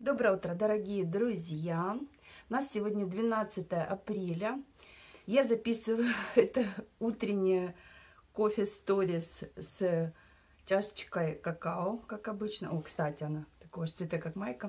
Доброе утро, дорогие друзья! У нас сегодня 12 апреля. Я записываю это утреннее кофе-сторис с чашечкой какао, как обычно. О, кстати, она такого же цвета, как майка.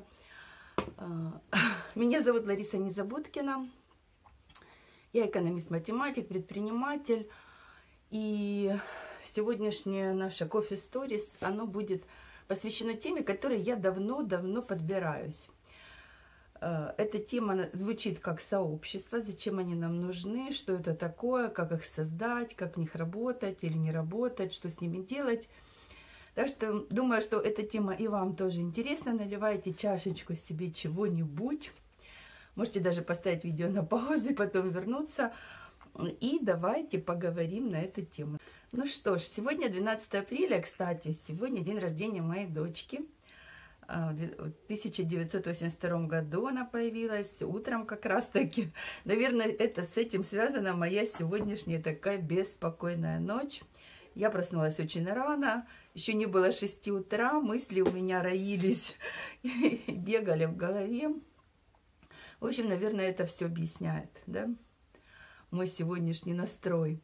Меня зовут Лариса Незабудкина. Я экономист-математик, предприниматель. И сегодняшнее наше кофе-сторис, оно будет посвящено теме, которой я давно подбираюсь. Эта тема звучит как сообщество, зачем они нам нужны, что это такое, как их создать, как в них работать или не работать, что с ними делать. Так что думаю, что эта тема и вам тоже интересна. Наливайте чашечку себе чего-нибудь. Можете даже поставить видео на паузу и потом вернуться. И давайте поговорим на эту тему. Ну что ж, сегодня 12 апреля, кстати, сегодня день рождения моей дочки. В 1982 году она появилась, утром как раз таки. Наверное, это с этим связана моя сегодняшняя такая беспокойная ночь. Я проснулась очень рано, еще не было 6 утра, мысли у меня роились и бегали в голове. В общем, наверное, это все объясняет, да? Мой сегодняшний настрой.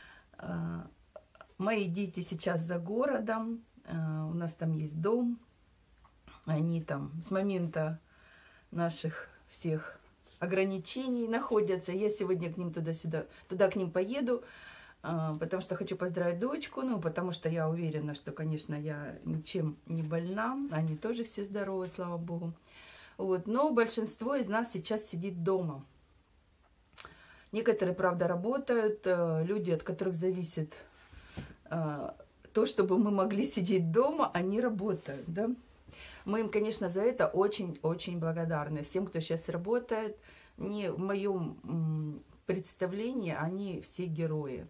Мои дети сейчас за городом, у нас там есть дом, они там с момента наших всех ограничений находятся. Я сегодня к ним туда к ним поеду, потому что хочу поздравить дочку, ну, потому что я уверена, что, конечно, я ничем не больна, они тоже все здоровы, слава богу. Вот. Но большинство из нас сейчас сидит дома. Некоторые, правда, работают, люди, от которых зависит то, чтобы мы могли сидеть дома, они работают, да. Мы им, конечно, за это очень благодарны. Всем, кто сейчас работает, в моем представлении, они все герои.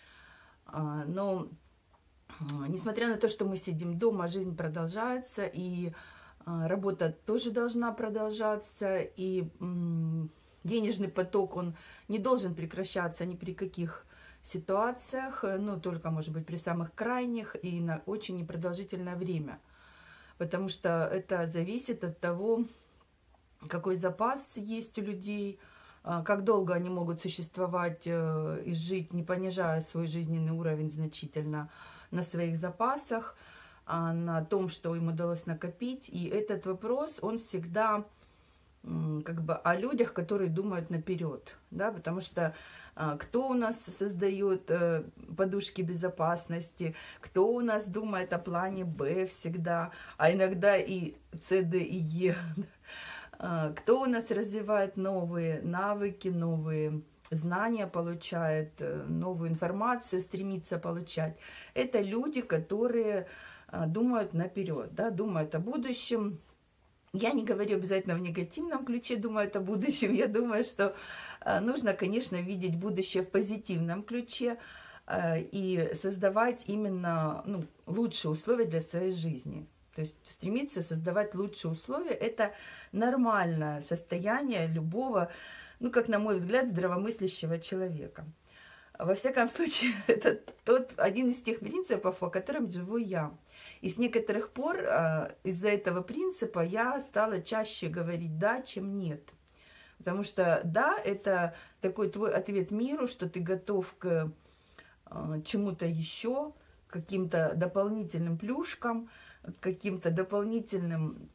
Но, несмотря на то, что мы сидим дома, жизнь продолжается, и работа тоже должна продолжаться, и денежный поток, он не должен прекращаться ни при каких ситуациях, ну, только, может быть, при самых крайних и на очень непродолжительное время. Потому что это зависит от того, какой запас есть у людей, как долго они могут существовать и жить, не понижая свой жизненный уровень значительно на своих запасах, на том, что им удалось накопить. И этот вопрос, он всегда как бы о людях, которые думают наперед, да, потому что кто у нас создает подушки безопасности, кто у нас думает о плане Б всегда, а иногда и С, Д и Е, кто у нас развивает новые навыки, новые знания получает, новую информацию стремится получать. Это люди, которые думают наперед, да, думают о будущем. Я не говорю обязательно в негативном ключе, думают о будущем. Я думаю, что нужно, конечно, видеть будущее в позитивном ключе и создавать именно лучшие условия для своей жизни. То есть стремиться создавать лучшие условия – это нормальное состояние любого, как на мой взгляд, здравомыслящего человека. Во всяком случае, это один из тех принципов, по которым живу я. И с некоторых пор из-за этого принципа я стала чаще говорить «да», чем «нет». Потому что «да» – это такой твой ответ миру, что ты готов к чему-то еще, к каким-то дополнительным плюшкам, к каким-то дополнительным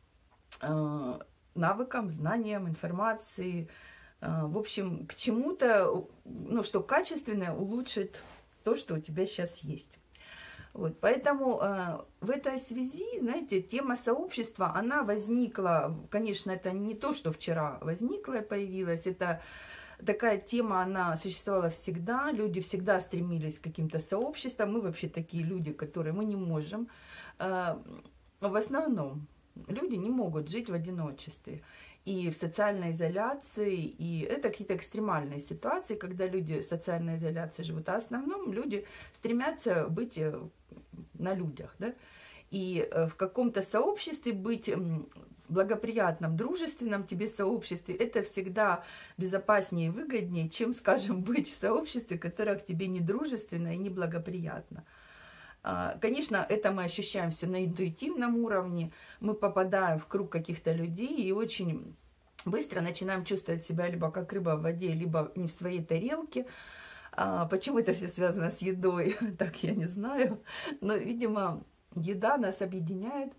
навыкам, знаниям, информации. В общем, к чему-то, что качественно улучшит то, что у тебя сейчас есть. Вот, поэтому в этой связи, знаете, тема сообщества, она возникла, конечно, это не то, что вчера возникла и появилась, это такая тема, она существовала всегда, люди всегда стремились к каким-то сообществам, мы вообще такие люди, которые мы не можем, в основном люди не могут жить в одиночестве и в социальной изоляции, и это какие-то экстремальные ситуации, когда люди в социальной изоляции живут, а в основном люди стремятся быть на людях, да, и в каком-то сообществе быть благоприятном, дружественном тебе сообществе, это всегда безопаснее и выгоднее, чем, скажем, быть в сообществе, которое к тебе не дружественно и не благоприятно. Конечно, это мы ощущаем все на интуитивном уровне, мы попадаем в круг каких-то людей и очень быстро начинаем чувствовать себя либо как рыба в воде, либо не в своей тарелке. Почему это все связано с едой, так я не знаю. Но, видимо, еда нас объединяет.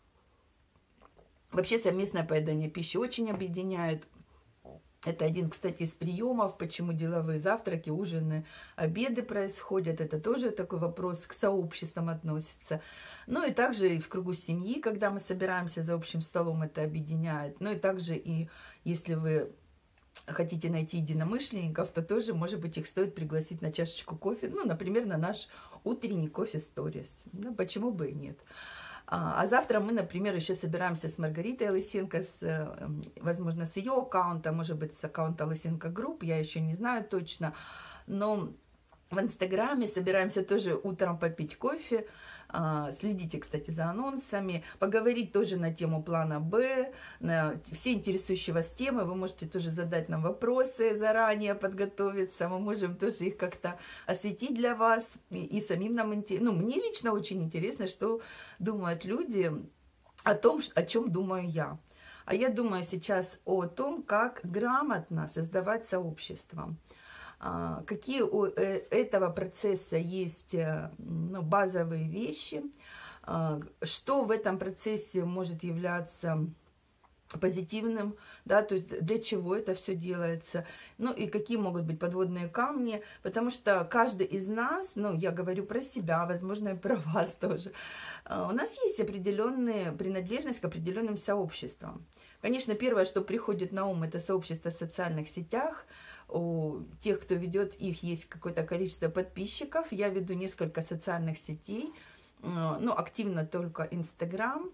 Вообще совместное поедание пищи очень объединяет. Это один, кстати, из приемов, почему деловые завтраки, ужины, обеды происходят. Это тоже такой вопрос, к сообществам относится. Ну и также и в кругу семьи, когда мы собираемся за общим столом, это объединяет. Ну и также и если вы хотите найти единомышленников, то тоже, может быть, их стоит пригласить на чашечку кофе. Ну, например, на наш утренний кофе-сторис. Ну, почему бы и нет. А завтра мы, например, еще собираемся с Маргаритой Лысенко, возможно, с ее аккаунта, может быть, с аккаунта Лысенко Групп, я еще не знаю точно. Но в Инстаграме собираемся тоже утром попить кофе. Следите, кстати, за анонсами. Поговорить тоже на тему плана Б, на все интересующие вас темы. Вы можете тоже задать нам вопросы, заранее подготовиться. Мы можем тоже их как-то осветить для вас. И самим нам интересно. Ну, мне лично очень интересно, что думают люди о том, о чем думаю я. А я думаю сейчас о том, как грамотно создавать сообщество. Какие у этого процесса есть базовые вещи, что в этом процессе может являться позитивным, да, то есть для чего это все делается, ну и какие могут быть подводные камни, потому что каждый из нас, ну я говорю про себя, возможно и про вас тоже, у нас есть определенная принадлежность к определенным сообществам. Конечно, первое, что приходит на ум, это сообщество в социальных сетях. У тех, кто ведет их, есть какое-то количество подписчиков. Я веду несколько социальных сетей, ну, активно только Инстаграм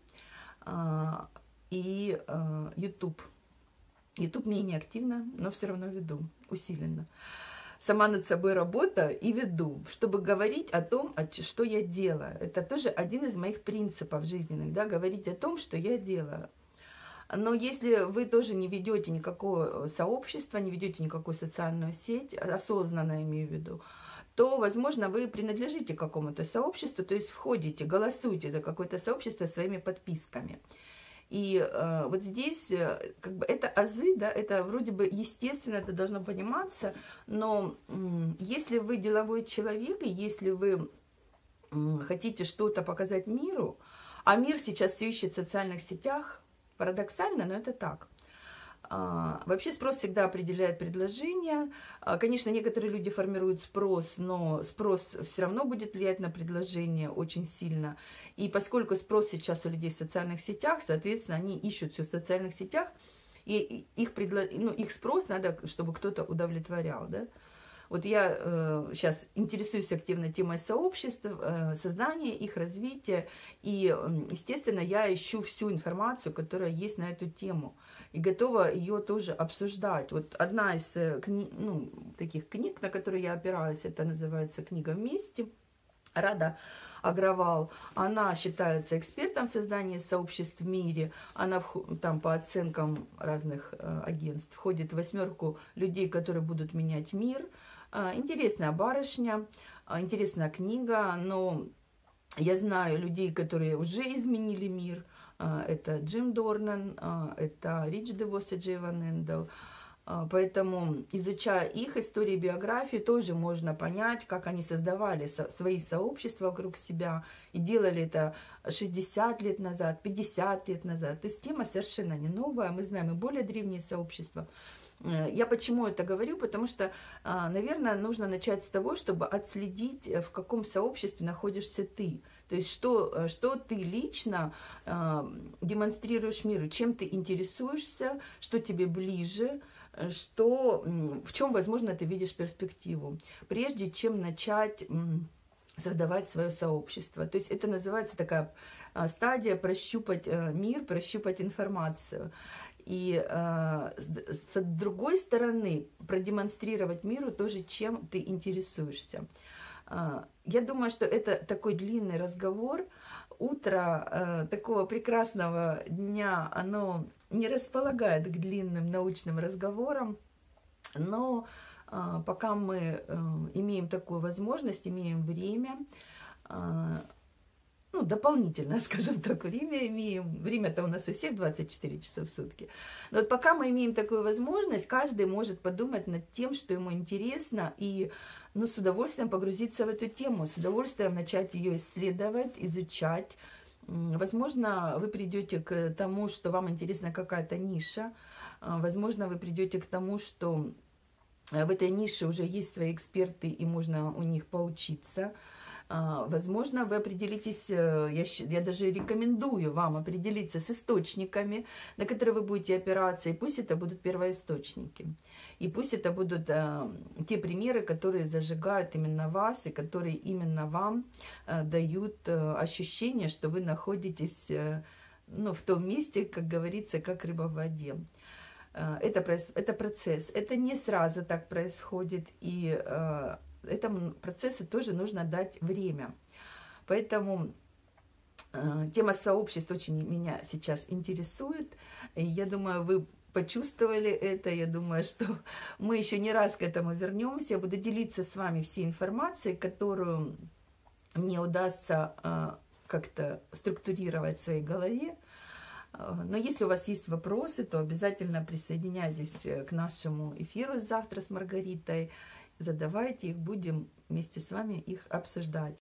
и YouTube. YouTube менее активно, но все равно веду усиленно. Сама над собой работа и веду, чтобы говорить о том, что я делаю. Это тоже один из моих принципов жизненных, да, говорить о том, что я делаю. Но если вы тоже не ведете никакое сообщество, не ведете никакую социальную сеть, осознанно имею в виду, то, возможно, вы принадлежите какому-то сообществу, то есть входите, голосуете за какое-то сообщество своими подписками. И вот здесь как бы это азы, да, это вроде бы естественно, это должно пониматься, но если вы деловой человек, и если вы хотите что-то показать миру, а мир сейчас все ищет в социальных сетях, парадоксально, но это так. Вообще спрос всегда определяет предложение. Конечно, некоторые люди формируют спрос, но спрос все равно будет влиять на предложение очень сильно. И поскольку спрос сейчас у людей в социальных сетях, соответственно, они ищут все в социальных сетях, и их спрос надо, чтобы кто-то удовлетворял, да? Вот я сейчас интересуюсь активно темой сообществ, создания их, развития. И, естественно, я ищу всю информацию, которая есть на эту тему. И готова ее тоже обсуждать. Вот одна из таких книг, на которые я опираюсь, это называется «Книга вместе». Рада Агравал. Она считается экспертом в создании сообществ в мире. Она там по оценкам разных агентств входит в 8 людей, которые будут менять мир. Интересная барышня, интересная книга, но я знаю людей, которые уже изменили мир. Это Джим Дорнан, это Рич Девос и Джей Ван Эндел. Поэтому, изучая их истории, биографии, тоже можно понять, как они создавали свои сообщества вокруг себя и делали это 60 лет назад, 50 лет назад. То есть тема совершенно не новая, мы знаем и более древние сообщества. Я почему это говорю? Потому что, наверное, нужно начать с того, чтобы отследить, в каком сообществе находишься ты. То есть, что ты лично демонстрируешь миру, чем ты интересуешься, что тебе ближе, в чем, возможно, ты видишь перспективу, прежде чем начать создавать свое сообщество. То есть это называется такая стадия прощупать мир, прощупать информацию. И с другой стороны, продемонстрировать миру тоже, чем ты интересуешься. Я думаю, что это такой длинный разговор. Утро такого прекрасного дня, оно не располагает к длинным научным разговорам, но пока мы имеем такую возможность, имеем время, ну, дополнительно, скажем так, время имеем. Время-то у нас у всех 24 часа в сутки. Но вот пока мы имеем такую возможность, каждый может подумать над тем, что ему интересно, и ну, с удовольствием погрузиться в эту тему, с удовольствием начать ее исследовать, изучать. Возможно, вы придете к тому, что вам интересна какая-то ниша. Возможно, вы придете к тому, что в этой нише уже есть свои эксперты, и можно у них поучиться. Возможно, вы определитесь, я даже рекомендую вам определиться с источниками, на которые вы будете опираться, и пусть это будут первоисточники. И пусть это будут те примеры, которые зажигают именно вас, и которые именно вам дают ощущение, что вы находитесь ну, в том месте, как говорится, как рыба в воде. Это процесс, это не сразу так происходит, и этому процессу тоже нужно дать время. Поэтому тема сообществ очень меня сейчас интересует. И я думаю, вы почувствовали это. Я думаю, что мы еще не раз к этому вернемся. Я буду делиться с вами всей информацией, которую мне удастся как-то структурировать в своей голове. Но если у вас есть вопросы, то обязательно присоединяйтесь к нашему эфиру завтра с Маргаритой. Задавайте их, будем вместе с вами их обсуждать.